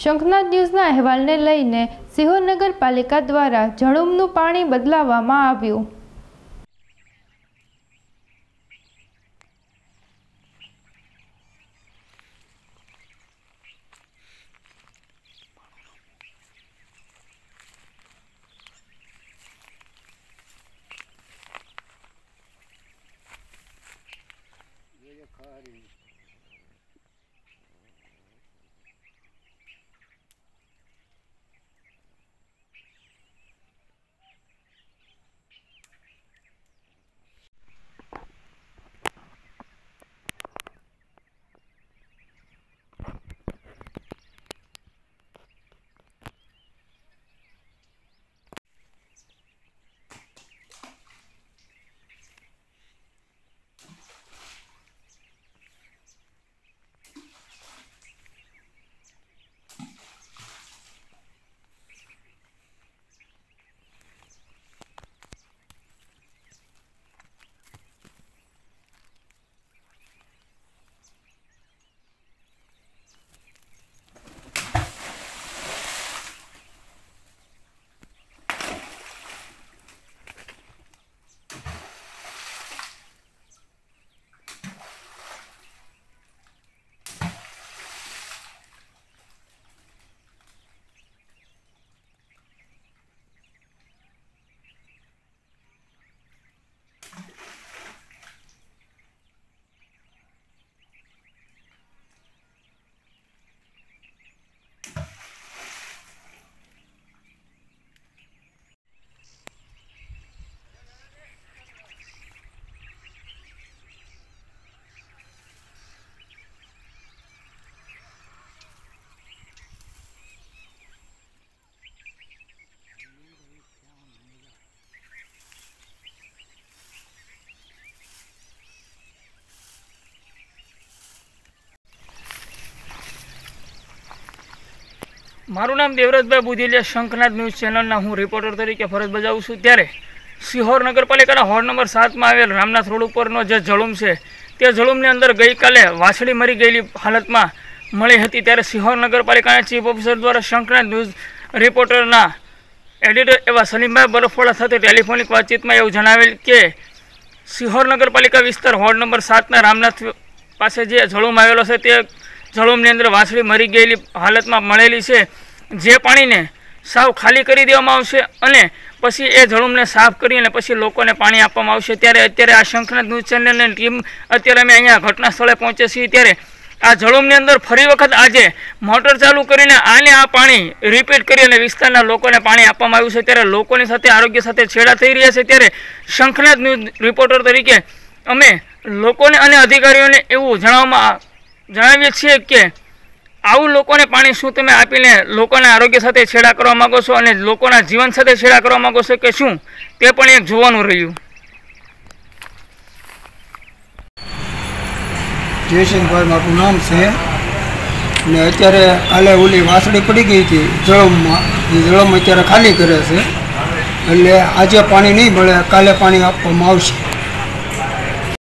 શંખનાદ ન્યૂઝના અહેવાલને લઈને સિહોર નગરપાલિકા દ્વારા ઝડુમનું પાણી બદલાવવામાં આવ્યું। મારું નામ દેવરાજભાઈ બુધેલિયા, શંખનાદ ન્યૂઝ ચેનલના હું રિપોર્ટર તરીકે ફરજ બજાવું છું। ત્યારે સિહોર નગરપાલિકાના વોર્ડ નંબર 7માં આવેલ રામનાથ રોડ ઉપરનો જે ઝડુમ છે તે ઝડુમની અંદર ગઈકાલે વાછડી મરી ગયેલી હાલતમાં મળી હતી। ત્યારે સિહોર નગરપાલિકાના ચીફ ઓફિસર દ્વારા શંખનાદ ન્યૂઝ રિપોર્ટરના એડિટર એવા સલીમભાઈ બરફવાળા સાથે ટેલિફોનિક વાતચીતમાં એવું જણાવેલ કે સિહોર નગરપાલિકા વિસ્તાર વોર્ડ નંબર 7ના રામનાથ પાસે જે ઝડુમ આવેલો છે તે ઝડુમની અંદર વાછડી મરી ગયેલી હાલતમાં મળેલી છે, જે પાણીને સાવ ખાલી કરી દેવામાં આવશે અને પછી એ ઝડુમને સાફ કરી અને પછી લોકોને પાણી આપવામાં આવશે। ત્યારે અત્યારે આ શંખનાદ ન્યૂઝ ચેનલની ટીમ અત્યારે અમે અહીંયા ઘટના સ્થળે પહોંચે છીએ। ત્યારે આ ઝડુમની અંદર ફરી વખત આજે મોટર ચાલુ કરીને આ પાણી રિપીટ કરી અને વિસ્તારના લોકોને પાણી આપવામાં આવ્યું છે। ત્યારે લોકોની સાથે આરોગ્ય સાથે છેડા થઈ રહ્યા છે। ત્યારે શંખનાદ ન્યૂઝ રિપોર્ટર તરીકે અમે લોકોને અને અધિકારીઓને એવું જણાવીએ છીએ કે આવું લોકોને પાણી શું તમે આપીને લોકોના આરોગ્ય સાથે છેડા કરવા માગો છો અને લોકોના જીવન સાથે છેડા કરવા માગો છો કે શું, તે પણ એક જોવાનું રહ્યું। જયસિંહભાઈ મારું નામ છે ને અત્યારે કાલે ઓલી વાસળી પડી ગઈ હતી જળમમાં, એ જળમ અત્યારે ખાલી કરે છે એટલે આજે પાણી નહીં મળે, કાલે પાણી આપવામાં આવશે।